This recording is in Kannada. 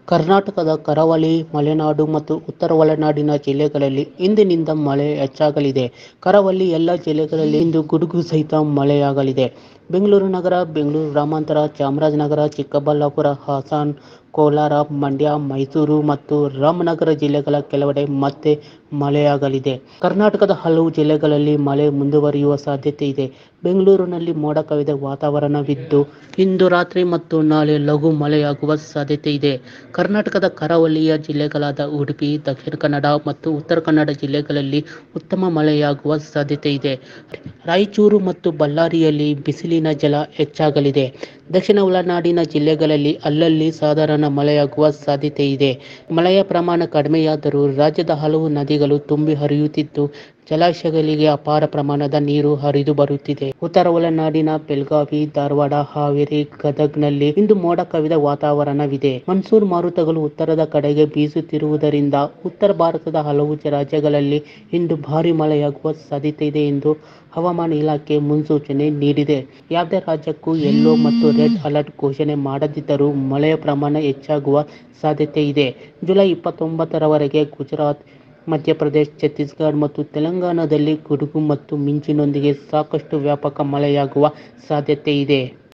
ಕರ್ನಾಟಕದ ಕರಾವಳಿ, ಮಲೆನಾಡು ಮತ್ತು ಉತ್ತರ ಒಳನಾಡಿನ ಜಿಲ್ಲೆಗಳಲ್ಲಿ ಇಂದಿನಿಂದ ಮಳೆ ಹೆಚ್ಚಾಗಲಿದೆ. ಕರಾವಳಿ ಎಲ್ಲ ಜಿಲ್ಲೆಗಳಲ್ಲಿ ಇಂದು ಗುಡುಗು ಸಹಿತ ಮಳೆಯಾಗಲಿದೆ. ಬೆಂಗಳೂರು ನಗರ, ಬೆಂಗಳೂರು ಗ್ರಾಮಾಂತರ, ಚಾಮರಾಜನಗರ, ಚಿಕ್ಕಬಳ್ಳಾಪುರ, ಹಾಸನ, ಕೋಲಾರ, ಮಂಡ್ಯ, ಮೈಸೂರು ಮತ್ತು ರಾಮನಗರ ಜಿಲ್ಲೆಗಳ ಕೆಲವೆಡೆ ಮತ್ತೆ ಮಳೆಯಾಗಲಿದೆ. ಕರ್ನಾಟಕದ ಹಲವು ಜಿಲ್ಲೆಗಳಲ್ಲಿ ಮಳೆ ಮುಂದುವರಿಯುವ ಸಾಧ್ಯತೆ ಇದೆ. ಬೆಂಗಳೂರಿನಲ್ಲಿ ಮೋಡ ಕವಿದ ವಾತಾವರಣವಿದ್ದು, ಇಂದು ರಾತ್ರಿ ಮತ್ತು ನಾಳೆ ಲಘು ಮಳೆಯಾಗುವ ಸಾಧ್ಯತೆ ಇದೆ. ಕರ್ನಾಟಕದ ಕರಾವಳಿಯ ಜಿಲ್ಲೆಗಳಾದ ಉಡುಪಿ, ದಕ್ಷಿಣ ಕನ್ನಡ ಮತ್ತು ಉತ್ತರ ಕನ್ನಡ ಜಿಲ್ಲೆಗಳಲ್ಲಿ ಉತ್ತಮ ಮಳೆಯಾಗುವ ಸಾಧ್ಯತೆ ಇದೆ. ರಾಯಚೂರು ಮತ್ತು ಬಳ್ಳಾರಿಯಲ್ಲಿ ಬಿಸಿಲಿನ ಝಳ ಹೆಚ್ಚಾಗಲಿದೆ. ದಕ್ಷಿಣ ಒಳನಾಡಿನ ಜಿಲ್ಲೆಗಳಲ್ಲಿ ಅಲ್ಲಲ್ಲಿ ಸಾಧಾರಣ ಮಳೆಯಾಗುವ ಸಾಧ್ಯತೆ ಇದೆ. ಮಳೆಯ ಪ್ರಮಾಣ ಕಡಿಮೆಯಾದರೂ ರಾಜ್ಯದ ಹಲವು ನದಿಗಳು ತುಂಬಿ ಹರಿಯುತ್ತಿದ್ದು, ಜಲಾಶಯಗಳಿಗೆ ಅಪಾರ ಪ್ರಮಾಣದ ನೀರು ಹರಿದು ಬರುತ್ತಿದೆ. ಉತ್ತರ ಒಳನಾಡಿನ ಬೆಳಗಾವಿ, ಧಾರವಾಡ, ಹಾವೇರಿ, ಗದಗ್ನಲ್ಲಿ ಇಂದು ಮೋಡ ಕವಿದ ವಾತಾವರಣವಿದೆ. ಮಾನ್ಸೂನ್ ಮಾರುತಗಳು ಉತ್ತರದ ಕಡೆಗೆ ಬೀಸುತ್ತಿರುವುದರಿಂದ ಉತ್ತರ ಭಾರತದ ಹಲವು ರಾಜ್ಯಗಳಲ್ಲಿ ಇಂದು ಭಾರೀ ಮಳೆಯಾಗುವ ಸಾಧ್ಯತೆ ಇದೆ ಎಂದು ಹವಾಮಾನ ಇಲಾಖೆ ಮುನ್ಸೂಚನೆ ನೀಡಿದೆ. ಯಾವುದೇ ರಾಜ್ಯಕ್ಕೂ ಯೆಲ್ಲೋ ಮತ್ತು ರೆಡ್ ಅಲರ್ಟ್ ಘೋಷಣೆ ಮಾಡದಿದ್ದರೂ ಮಳೆಯ ಪ್ರಮಾಣ ಹೆಚ್ಚಾಗುವ ಸಾಧ್ಯತೆ ಇದೆ. ಜುಲೈ 29ರವರೆಗೆ ಗುಜರಾತ್, ಮಧ್ಯಪ್ರದೇಶ, ಛತ್ತೀಸ್ಗಢ ಮತ್ತು ತೆಲಂಗಾಣದಲ್ಲಿ ಗುಡುಗು ಮತ್ತು ಮಿಂಚಿನೊಂದಿಗೆ ಸಾಕಷ್ಟು ವ್ಯಾಪಕ ಮಳೆಯಾಗುವ ಸಾಧ್ಯತೆ ಇದೆ.